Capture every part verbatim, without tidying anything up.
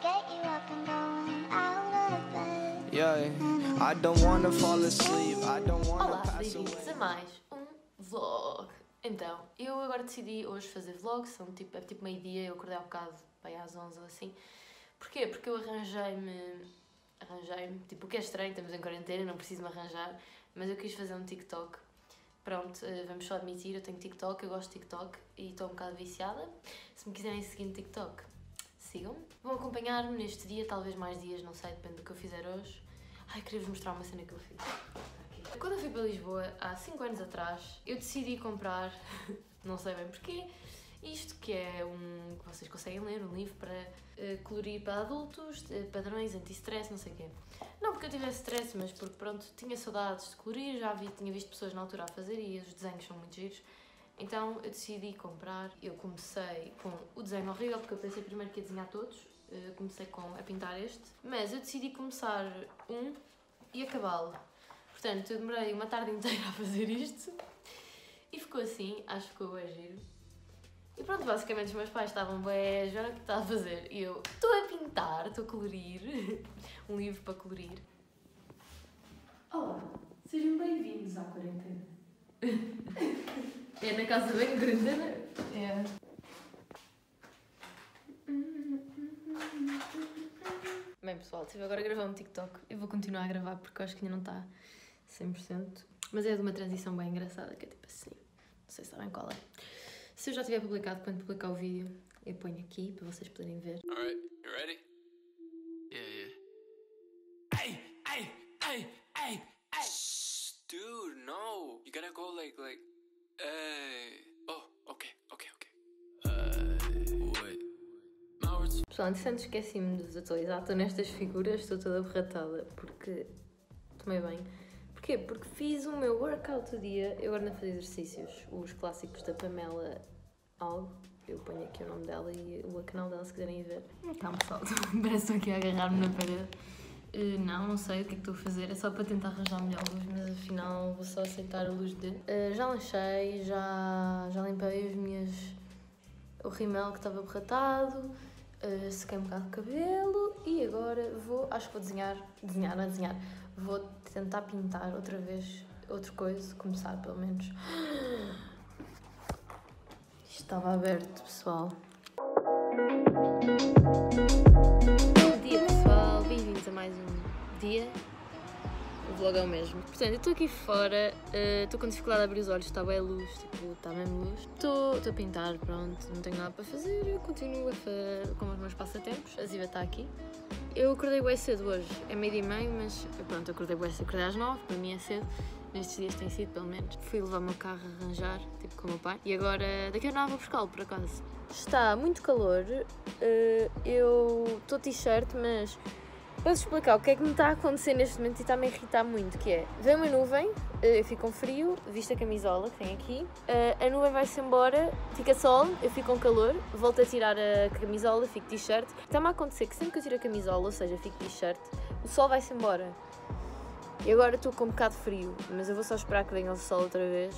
get you up and going out of bed. Yeah, I don't wanna fall asleep. I don't wanna Olá, pass bem-vindos away. a mais um vlog. Então, eu agora decidi hoje fazer vlog, são tipo, é tipo meio-dia, eu acordei há bocado, bem às onze ou assim. Porquê? Porque eu arranjei-me, arranjei-me, tipo, o que é estranho, estamos em quarentena, não preciso me arranjar, mas eu quis fazer um TikTok. Pronto, vamos só admitir, eu tenho TikTok, eu gosto de TikTok e estou um bocado viciada. Se me quiserem seguir no TikTok, sigam-me. Vão acompanhar-me neste dia, talvez mais dias, não sei, depende do que eu fizer hoje. Ai, queria-vos mostrar uma cena que eu fiz. Aqui. Quando eu fui para Lisboa, há cinco anos atrás, eu decidi comprar, não sei bem porquê, isto que é um, que vocês conseguem ler, um livro para uh, colorir para adultos, uh, padrões, anti-stress, não sei o quê. Não porque eu tivesse stress, mas porque pronto, tinha saudades de colorir, já vi, tinha visto pessoas na altura a fazer e os desenhos são muito giros. Então eu decidi comprar, eu comecei com o desenho horrível, porque eu pensei primeiro que ia desenhar todos, uh, comecei com, a pintar este, mas eu decidi começar um e acabá-lo. Portanto, eu demorei uma tarde inteira a fazer isto e ficou assim, acho que ficou bem giro. E pronto, basicamente os meus pais estavam bem, Joana, o que está a fazer? E eu, estou a pintar, estou a colorir, um livro para colorir. Olá, sejam bem-vindos à quarentena. É na casa bem quarentena? É. Bem pessoal, estive agora a gravar um TikTok. Eu vou continuar a gravar porque eu acho que ainda não está cem por cento. Mas é de uma transição bem engraçada, que é tipo assim, não sei se sabem qual é. Se eu já tiver publicado, quando publicar o vídeo, eu ponho aqui para vocês poderem ver. Alright, you ready? Yeah, yeah. Hey, hey, hey, hey, hey. Shh, dude, no. You gotta go like, like, hey. Oh, okay, okay, okay. Uh, wait. My words. Pessoal, entretanto esqueci-me de vos atualizar. Estou nestas figuras, estou toda borratada porque tomei bem. Porquê? Porque fiz o meu workout do dia. Eu agora não faço exercícios, os clássicos da Pamela algo. Eu ponho aqui o nome dela e o canal dela se quiserem ir ver. Calma pessoal, parece que estou aqui a agarrar-me na parede. Uh, não, não sei o que é que estou a fazer, é só para tentar arranjar melhor luz, mas afinal vou só aceitar a luz de... Uh, já lanchei, já, já limpei as minhas... o rímel que estava borratado, uh, sequei um bocado de cabelo e agora vou, acho que vou desenhar, desenhar, não é desenhar, vou tentar pintar outra vez outra coisa, começar pelo menos. Isto estava aberto, pessoal. Bom dia, pessoal, bem-vindos a mais um dia. O vlog é o mesmo. Portanto, eu estou aqui fora, estou uh, com dificuldade de abrir os olhos, está bem a luz, tipo, está mesmo luz. Estou a pintar, pronto, não tenho nada para fazer, eu continuo a fazer com os meus passatempos. A Ziva está aqui. Eu acordei bem cedo hoje, é meio dia e meio, mas pronto, eu acordei bem cedo, acordei às nove, para mim é cedo. Nestes dias tem sido, pelo menos. Fui levar o meu carro a arranjar, tipo com o meu pai. E agora, daqui a nada vou buscá-lo, por acaso. Está muito calor, uh, eu estou t-shirt, mas... Posso explicar o que é que me está a acontecer neste momento e está-me a irritar muito, que é, vem uma nuvem, eu fico com frio, visto a camisola que tem aqui, a nuvem vai-se embora, fica sol, eu fico com calor, volto a tirar a camisola, fico t-shirt. Está-me a acontecer que sempre que eu tiro a camisola, ou seja, fico t-shirt, o sol vai-se embora. E agora estou com um bocado de frio, mas eu vou só esperar que venha o sol outra vez.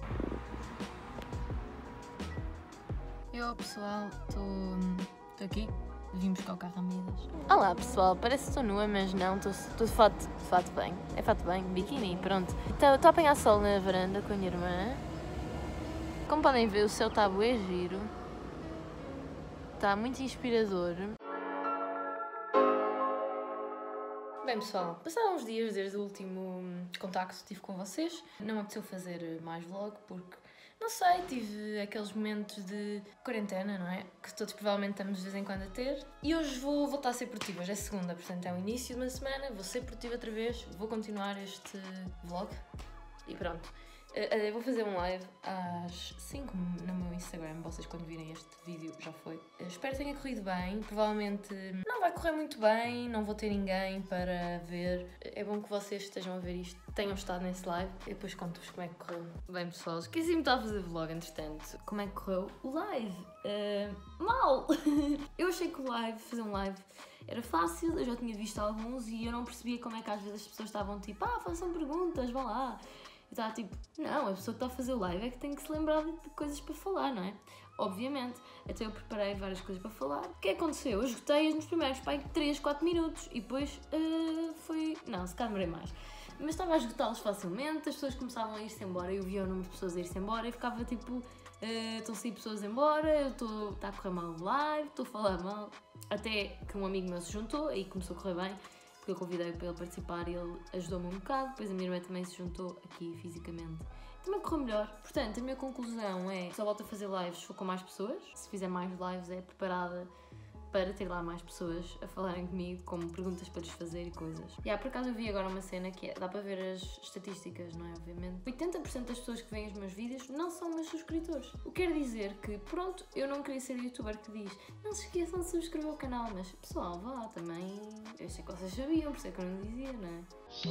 Eu, pessoal, estou aqui. Vim buscar o carro a medidas. Olá pessoal, parece que estou nua, mas não, estou de fato, de fato bem. É fato bem, biquíni, pronto. Estou a apanhar sol na varanda com a minha irmã. Como podem ver, o céu está bué giro. Está muito inspirador. Bem pessoal, passaram uns dias desde o último contacto que tive com vocês. Não me apeteceu fazer mais vlog porque... Não sei, tive aqueles momentos de quarentena, não é? Que todos provavelmente estamos de vez em quando a ter. E hoje vou voltar a ser produtiva, hoje é segunda, portanto é o início de uma semana, vou ser produtiva outra vez, vou continuar este vlog e pronto. Eu vou fazer um live às cinco no meu Instagram, vocês quando virem este vídeo já foi. Eu espero que tenha corrido bem, provavelmente não vai correr muito bem, não vou ter ninguém para ver. É bom que vocês estejam a ver isto, tenham estado nesse live e depois conto-vos como é que correu. Bem pessoal, esqueci-me de estar a fazer vlog entretanto. Como é que correu o live? Uh, mal! Eu achei que o live, fazer um live era fácil, eu já tinha visto alguns e eu não percebia como é que às vezes as pessoas estavam tipo, ah, façam perguntas, vá lá. E estava tipo, não, a pessoa que está a fazer o live é que tem que se lembrar de coisas para falar, não é? obviamente. Então eu preparei várias coisas para falar. O que aconteceu? Eu esgotei-as nos primeiros, pai, três, quatro minutos e depois uh, foi... Não, se calhar demorei mais. Mas estava a esgotá-los facilmente, as pessoas começavam a ir-se embora, eu via o número de pessoas a ir-se embora e ficava tipo... Uh, estão a sair pessoas embora, eu estou... está a correr mal o live, estou a falar mal. Até que um amigo meu se juntou e começou a correr bem. Porque eu convidei-o para ele participar e ele ajudou-me um bocado. Depois a minha irmã também se juntou aqui fisicamente. Também correu melhor. Portanto, a minha conclusão é que só volto a fazer lives se for com mais pessoas. Se fizer mais lives é preparada para ter lá mais pessoas a falarem comigo, como perguntas para lhes fazer e coisas. E yeah, por acaso eu vi agora uma cena que é, dá para ver as estatísticas, não é? Obviamente. oitenta por cento das pessoas que veem os meus vídeos não são meus subscritores. O que quer dizer que, pronto, eu não queria ser youtuber que diz não se esqueçam de subscrever o canal, mas pessoal, vá, também, eu sei que vocês sabiam, por isso é que eu não dizia, não é?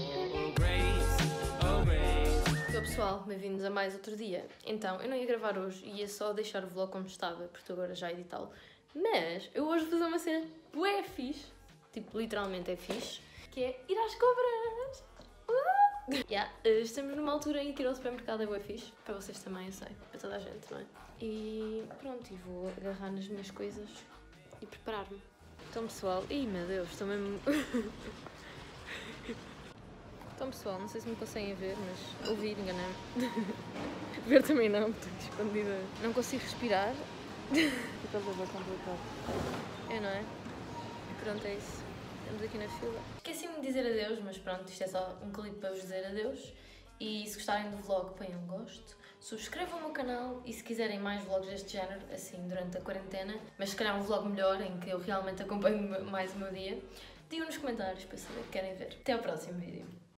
Olá pessoal, bem-vindos a mais outro dia. Então, eu não ia gravar hoje, ia só deixar o vlog como estava, porque estou agora já a editá-lo. Mas eu hoje vou fazer uma cena bué fixe, tipo, literalmente é fixe, que é ir às compras. Uh! Yeah, estamos numa altura em que ir ao supermercado é bué fixe, para vocês também, eu sei, para toda a gente, não é? E pronto, e vou agarrar nas minhas coisas e preparar-me. Então pessoal, ih meu Deus, estou mesmo... Então pessoal, não sei se me conseguem ver, mas ouvir, enganei-me. Ver também não, estou escondida. Não consigo respirar. É, não é? Pronto, é isso. Estamos aqui na fila. Esqueci-me de dizer adeus, mas pronto, isto é só um clipe para vos dizer adeus. E se gostarem do vlog, põem um gosto. Subscrevam o meu canal e se quiserem mais vlogs deste género, assim, durante a quarentena, mas se calhar um vlog melhor, em que eu realmente acompanho mais o meu dia, digam nos comentários para saber que querem ver. Até ao próximo vídeo.